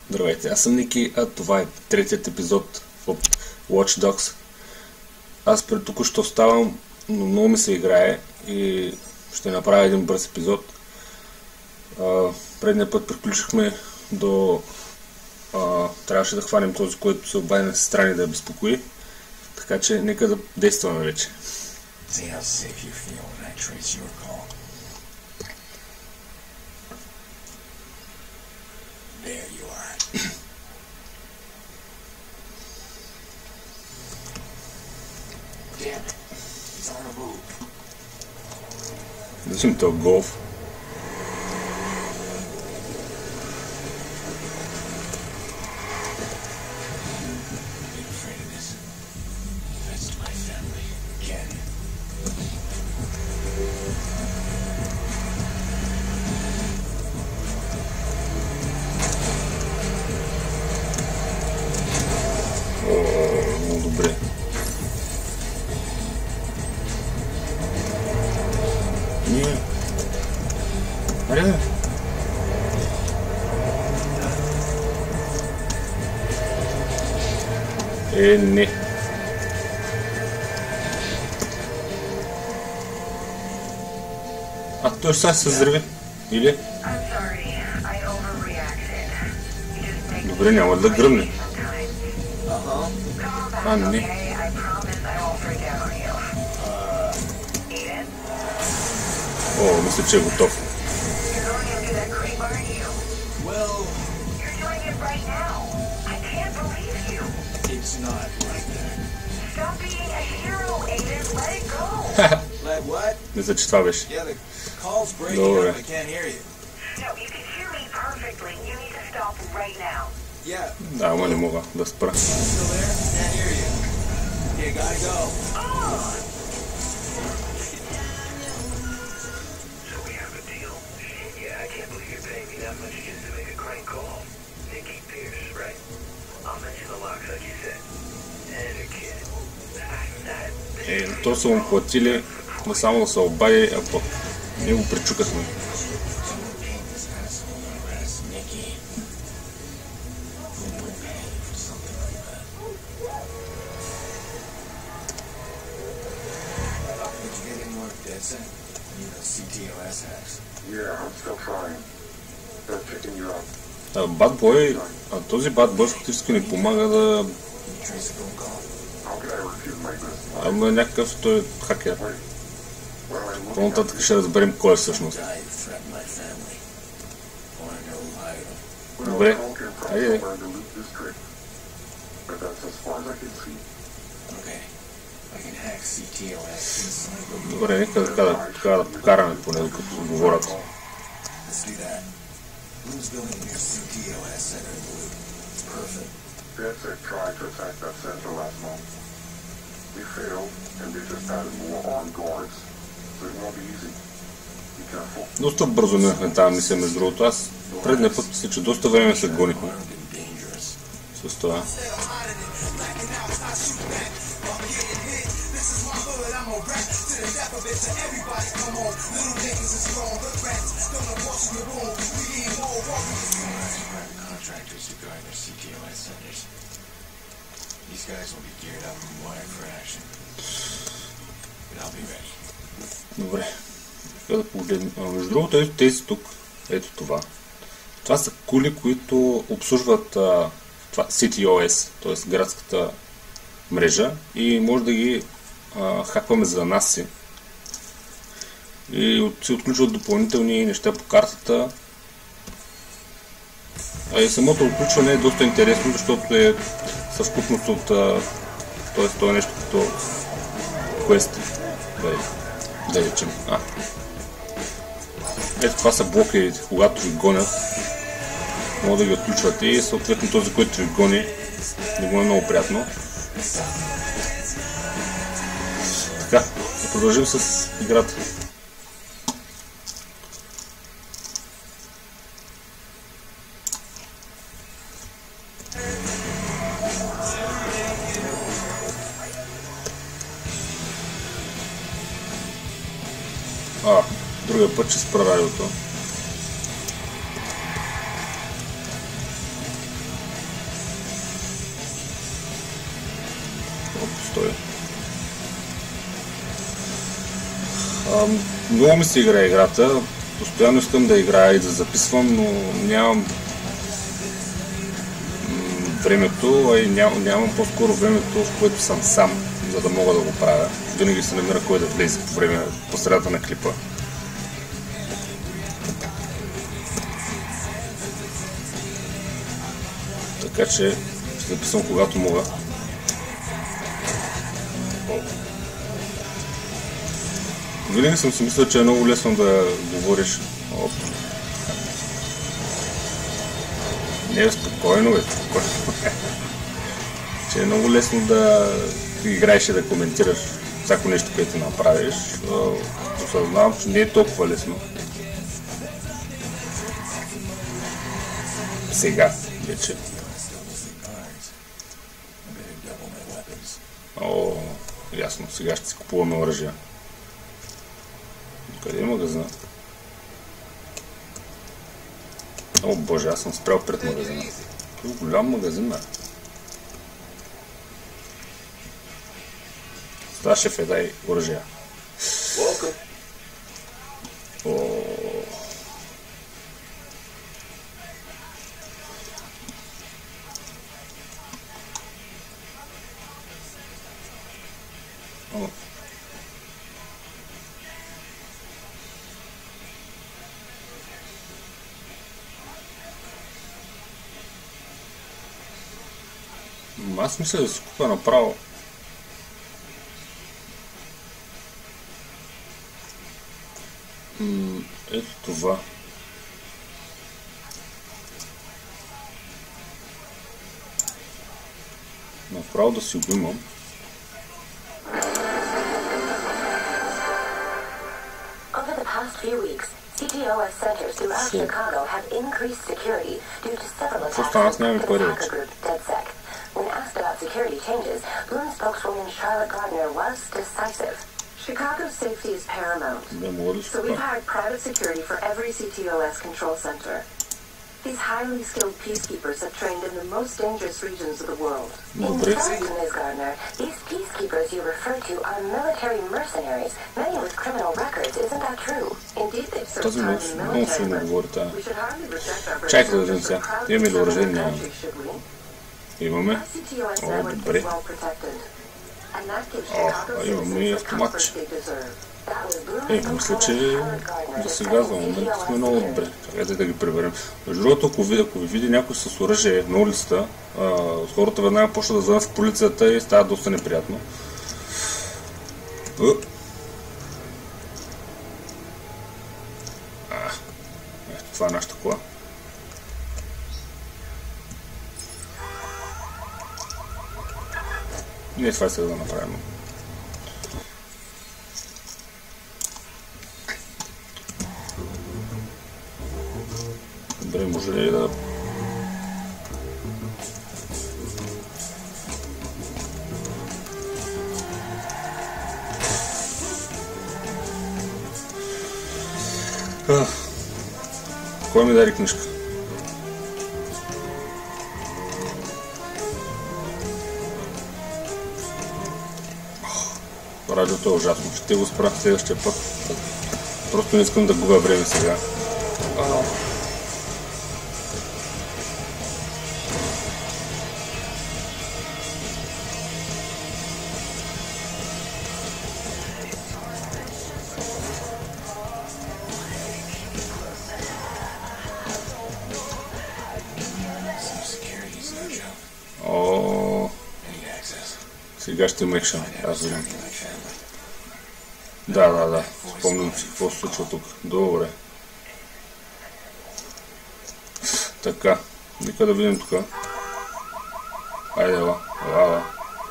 Здравейте, аз съм Ники, а това е третият епизод от Watch Dogs. Аз пред току-що вставам, но много ми се играе и ще направя един бърз епизод. Предния път приключихме до... трябваше да хванем този, който се обади на сестра ни да я безпокои. Така че нека да действаме вече. Да си ми този голф. Много добре. Аре, не. Той сега се взриви. Или? Добре, няма да гръмне. Не. Мисля, че е готов. Мисля, че това беше. Добре. Да, ама не мога да спра. То са му платили да само да се обади, а пък ние го причукахме. Батбой, този батбой фактически ни помага да... Ама някакъв той е хакер. По-нататък ще разберем кой е всъщност. Добре, айде. Добре, нека да покараме поне, докато говорят. Доста бързо минахме тази мисия, между другото. Аз предния път мисля, че доста време се гонихме с това. Добре. Да погледнем. Между другото, тези тук, ето това. Това са кули, които обслужват това CTOS, т.е. градската мрежа и може да ги хакваме за нас си. И се отключват допълнителни неща по картата. И самото отключване е доста интересно, защото е съвкупност от... т.е. това е нещо като квести. Да речем. Ето това са блоки, когато ви гонят. Може да ги отключвате и съответно този, който ви гони, не го е много приятно. Така, да продължим с играта. Другия път ще спра радиото. постой. Много ми се играе играта. Постоянно искам да играя и да записвам, но нямам времето, а и нямам по-скоро времето, в което съм сам, за да мога да го правя. Винаги се намира кой да влезе по средата на клипа. Така че ще записвам когато мога. Винаги съм си мислил, че е много лесно да говориш. Не, спокойно, спокойно. Че е много лесно да играеш и да коментираш всяко нещо, което направиш. Осъзнавам, че не е толкова лесно. Сега вече. Ясно, сега ще си купуваме оръжия. Къде е магазина? О, боже, аз съм спрял пред магазина. Това е голям магазин, бе. Да, шефе, дай оръжия. Аз мисля да си купя направо. Ето това. Направо да си го имам. CTOS centers throughout Chicago have increased security due to several attacks from the hacker group DedSec. When asked about security changes, Bloom spokeswoman Charlotte Gardner was decisive. Chicago's safety is paramount, so we've hired private security for every CTOS control center. These highly skilled peacekeepers have trained in the most dangerous regions of the world. In fact, Ms. Gardner, these peacekeepers you refer to are military mercenaries, many with criminal records. Isn't that true? Indeed, they've served time in the military, but we should hardly reject our brave soldiers for proudly serving our country, should we? Имаме. Our CTOS network is well protected, and that gives Chicago citizens the comfort they deserve. Мисля, че за сега за момент сме много добре. Чакайте да ги приберем. Между другото, ако ви види някой с оръжие на улицата, хората веднага почват да звънят в полицията и става доста неприятно. Това е нашата кола. Ние това сега да направим. Добре, може ли да... Кой ми даде книжка? Радиото е ужасно. Ще го спра следващия път. Просто не искам да губя време сега. Сега ще има екшън. Да. Спомням си какво се случва тук. Добре. Така. Нека да видим тук. Айде, ела.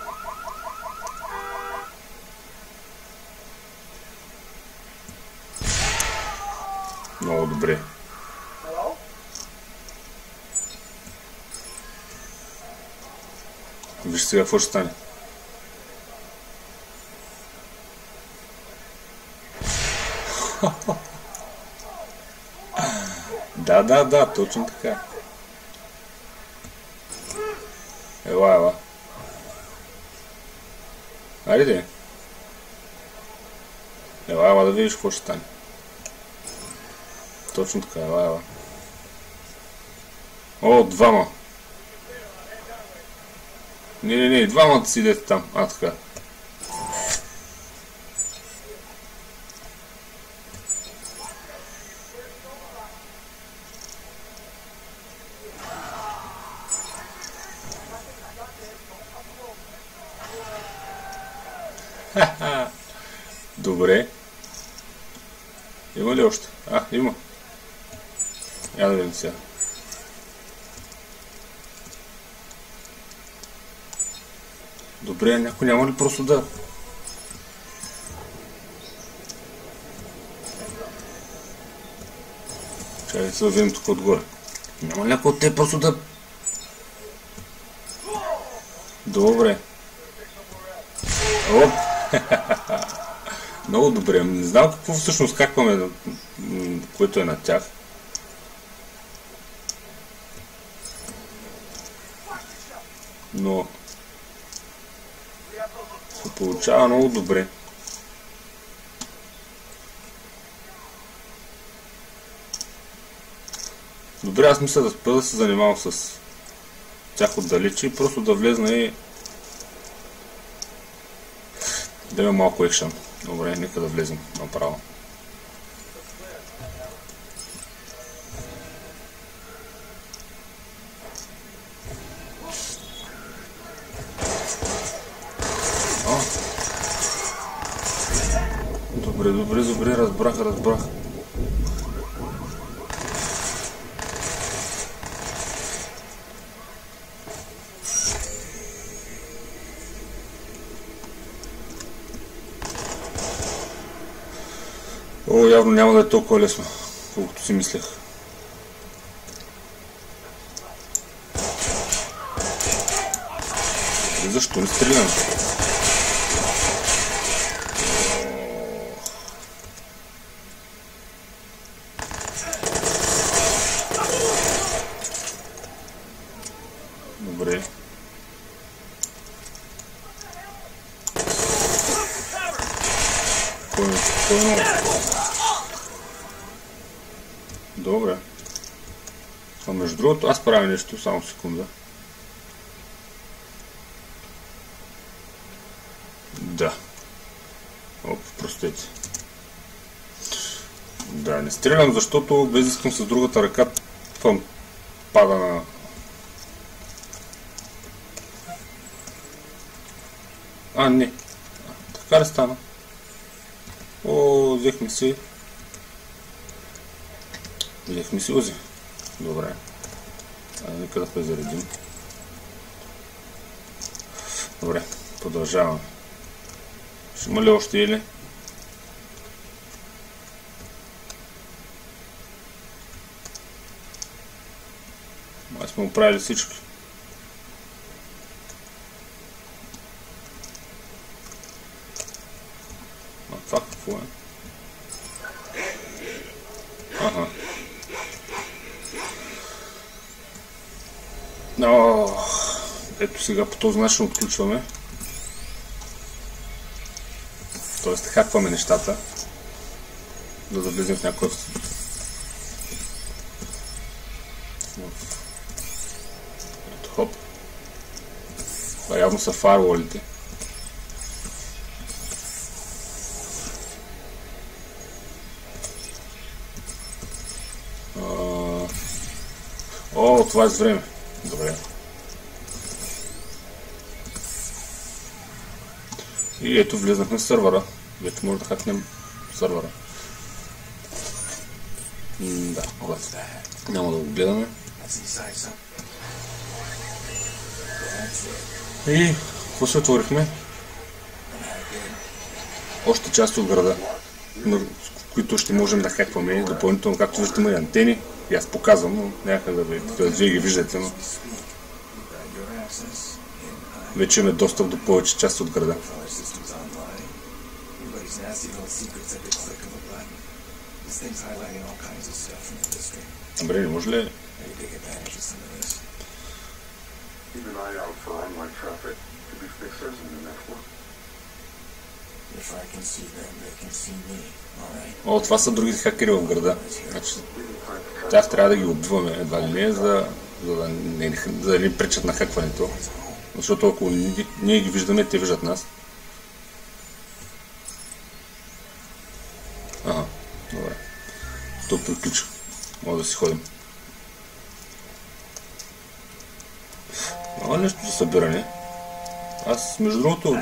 Много добре. Виж сега какво ще стане. Да, точно така. Ела. Айде. Ела да видиш какво ще стане. Точно така, ела. О, двама. Не, двамата си идете там. Така. Добре. Има ли още? Има. Я да видим сега. Добре, някой няма ли просто да... Чакай да видим тук отгоре. Няма ли някой от те просто да... Добре. Оп! Много добре. Не знам какво всъщност хакваме, което е на тях. Но се получава много добре. Добре, аз мисля да спя да се занимавам с тях отдалече и просто да влезна и да има малко екшън. Добре, нека да влезем направо. Добре, разбрах. О, явно няма да е толкова лесно, колкото си мислех. Защо не стрелям? Добре. Добре. А между другото, аз правя нещо, само секунда. Да. Оп, простете. Да, не стрелям, защото без искам с другата ръка пада на... Не. Така ли стана? О, взехме си узи. Добре. Нека да презаредим. Добре, продължаваме. Ще има ли още или? Май сме оправили всички. Това какво е? Ето сега по този начин отключваме. Тоест хакваме нещата, за да влезем в някакъв... Ето, хоп. Това явно са фаерволите. О, това е с време. Добре. И ето влезнахме в сървъра. Вече може да хакнем сървъра. Да, няма да го гледаме. И какво се отворихме? Още части от града, които ще можем да хакваме допълнително, както виждате има и антени. И аз показвам, но някак да вие ги виждате, но вече имаме достъп до повече части от града. Добре, не може ли? О, това са другите хакери в града. Значи, тях трябва да ги убиваме едва ли не, за да не пречат на хакването. Защото ако ние ги виждаме, те виждат нас. Ага, добре. То приключи. Може да си ходим. Няма нещо за събиране. Аз, между другото,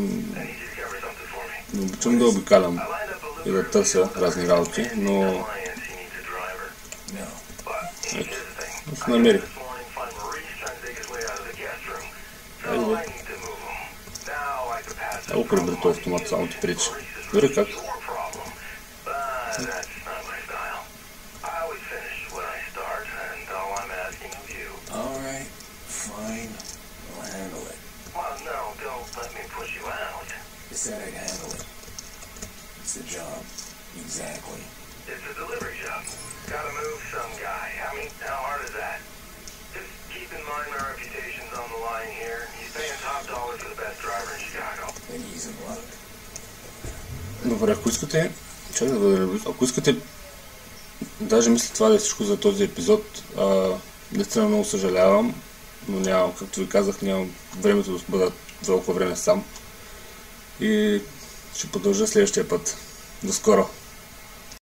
не обичам да обикалям и да търся разни работи, но... Ето, да се намери. Ало прибри този автомат, само ти пречи. Дори как? Said I'd handle it. It's the job. Exactly. It's a delivery job. Gotta move some guy. I mean, how hard is that? Just keep in mind my reputation's on the line here. He's paying top dollar for the best driver in Chicago. And he's in luck. Добре, ако искате... Ако искате... Даже мисля това да е всичко за този епизод. Наистина много съжалявам, но нямам, както ви казах, нямам времето да бъда толкова време сам. И ще продължа следващия път. До скоро!